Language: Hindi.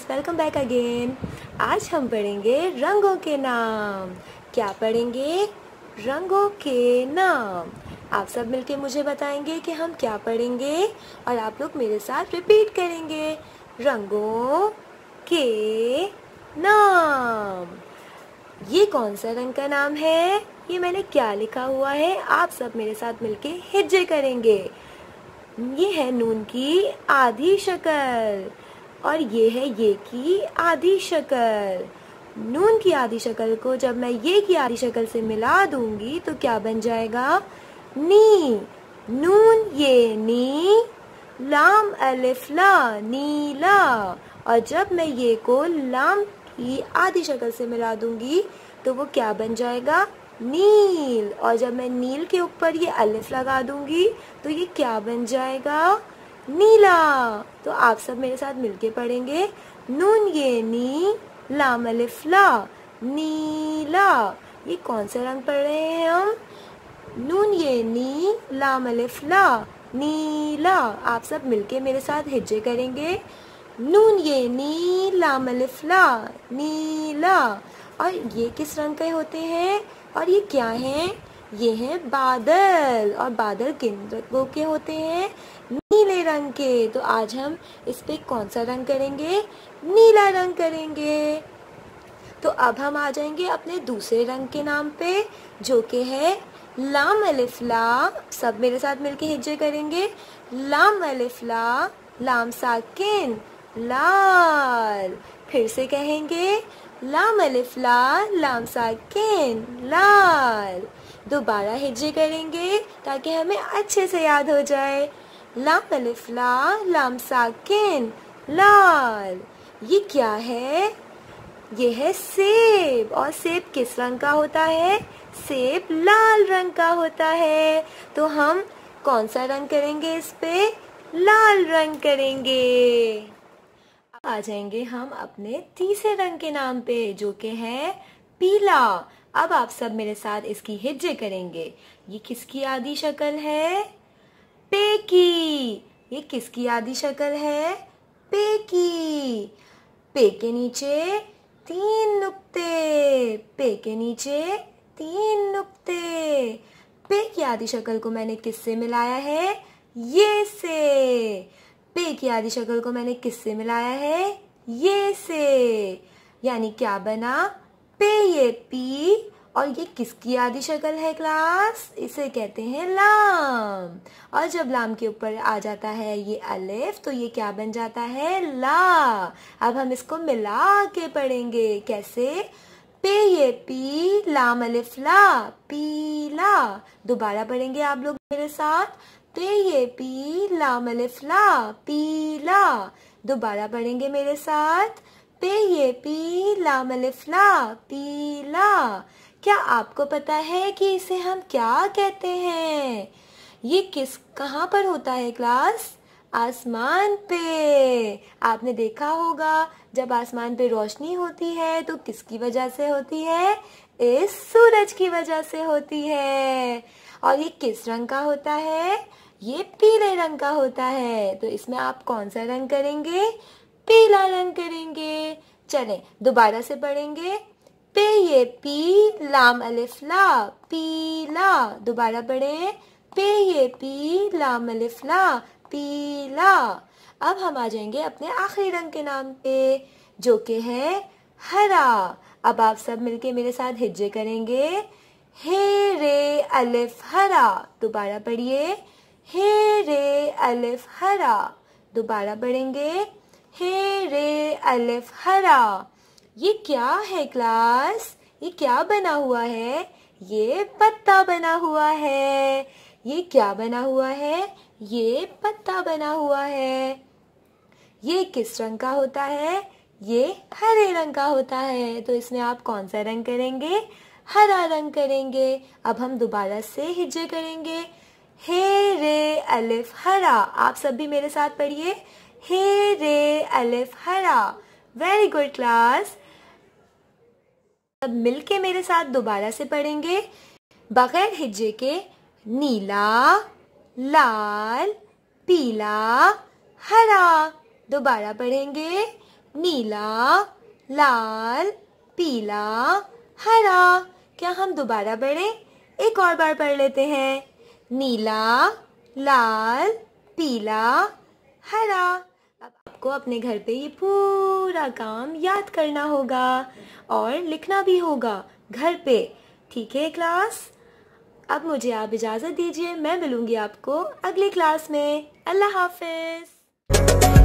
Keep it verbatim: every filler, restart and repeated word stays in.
Welcome back again. आज हम पढ़ेंगे रंगों के नाम। क्या पढ़ेंगे? रंगों के नाम। आप सब मिलके मुझे बताएंगे कि हम क्या पढ़ेंगे और आप लोग मेरे साथ रिपीट करेंगे। रंगों के नाम। ये कौन सा रंग का नाम है? ये मैंने क्या लिखा हुआ है? आप सब मेरे साथ मिलके हिज्जे करेंगे। ये है नून की आधी शक्ल और ये है ये की आधी शक्ल। नून की आधी शक्ल को जब मैं ये की आधी शक्ल से मिला दूंगी तो क्या बन जाएगा? नी। नून ये नी, लाम अलिफ ला, नीला। और जब मैं ये को लाम की आधी शक्ल से मिला दूंगी तो वो क्या बन जाएगा? नील। और जब मैं नील के ऊपर ये अलिफ लगा दूंगी तो ये क्या बन जाएगा? नीला। तो आप सब मेरे साथ मिलके पढ़ेंगे। नून ये नी, लाम अलिफ ला, नीला। ये कौन सा रंग पढ़ रहे हैं हम? नून ये नी, लाम अलिफ ला, नीला। आप सब मिलके मेरे साथ हिज्जे करेंगे। नून ये नी, लाम अलिफ ला, नीला। और ये किस रंग के होते हैं और ये क्या हैं? ये हैं बादल। और बादल किन रंगों के होते हैं? नीले रंग के। तो आज हम इस पे कौन सा रंग करेंगे? नीला रंग करेंगे। तो अब हम आ जाएंगे अपने दूसरे रंग के नाम पे जो कि है लाम अलिफ ला। सब मेरे साथ मिलके हिज्जे करेंगे। लाम अलिफ ला, लाम साकिन, लाल। फिर से कहेंगे लाम अलिफ ला, लाम साकिन, लाल। दोबारा हिज्जे करेंगे ताकि हमें अच्छे से याद हो जाए। लाम अलिफ ला, लाम साकिन, लाल। ये क्या है? ये है सेब। और सेब किस रंग का होता है? सेब लाल रंग का होता है। तो हम कौन सा रंग करेंगे इस पे? लाल रंग करेंगे। आ जाएंगे हम अपने तीसरे रंग के नाम पे जो कि है पीला। अब आप सब मेरे साथ इसकी हिज्जे करेंगे। ये किसकी आधी शक्ल है? पे की। ये किसकी आधी शक्ल है? पे की। पे के नीचे तीन नुक्ते। पे के नीचे तीन नुक्ते। पे की आधी शक्ल को मैंने किससे मिलाया है? ये से। पे की आधी शक्ल को मैंने किससे मिलाया है? ये से। यानी क्या बना? पे ये पी। और ये किसकी आधी शक्ल है क्लास? इसे कहते हैं लाम। और जब लाम के ऊपर आ जाता है ये अलिफ तो ये क्या बन जाता है? ला। अब हम इसको मिला के पढ़ेंगे। कैसे? पे ये पी, लाम अलिफ ला, पीला। दोबारा पढ़ेंगे आप लोग मेरे साथ। पे ये पी, लाम अलिफ ला, पीला। दोबारा पढ़ेंगे मेरे साथ। पे ये पी, लाम अलिफ ला, पीला। क्या आपको पता है कि इसे हम क्या कहते हैं? ये किस कहाँ पर होता है क्लास? आसमान पे। आपने देखा होगा जब आसमान पे रोशनी होती है तो किसकी वजह से होती है? इस सूरज की वजह से होती है। और ये किस रंग का होता है? ये पीले रंग का होता है। तो इसमें आप कौन सा रंग करेंगे? पीला रंग करेंगे। चलें दोबारा से पढ़ेंगे। पे ये पी, लाम अलिफ ला, पीला। दोबारा पढ़े। पे ये पी, लाम अलिफ ला, पीला। अब हम आ जाएंगे अपने आखिरी रंग के नाम पे जो कि है हरा। अब आप सब मिलके मेरे साथ हिज्जे करेंगे। हे रे अलिफ हरा। दोबारा पढ़िए। हे रे अलिफ हरा। दोबारा पढ़ेंगे। हे रे अलिफ हरा। ये क्या है क्लास? ये क्या बना हुआ है? ये पत्ता बना हुआ है। ये क्या बना हुआ है? ये पत्ता बना हुआ है। ये किस रंग का होता है? ये हरे रंग का होता है। तो इसमें आप कौन सा रंग करेंगे? हरा रंग करेंगे। अब हम दोबारा से हिज्जे करेंगे। हे रे अलिफ हरा। आप सब भी मेरे साथ पढ़िए। हे रे अलिफ हरा। Very good class. अब मिलके मेरे साथ दोबारा से पढ़ेंगे बगैर हिज्जे के। नीला, लाल, पीला, हरा। दोबारा पढ़ेंगे। नीला, लाल, पीला, हरा। क्या हम दोबारा पढ़ें? एक और बार पढ़ लेते हैं। नीला, लाल, पीला, हरा। अब आपको अपने घर पे ये पूरा काम याद करना होगा और लिखना भी होगा घर पे। ठीक है क्लास? अब मुझे आप इजाज़त दीजिए, मैं मिलूंगी आपको अगली क्लास में। अल्लाह हाफिज़।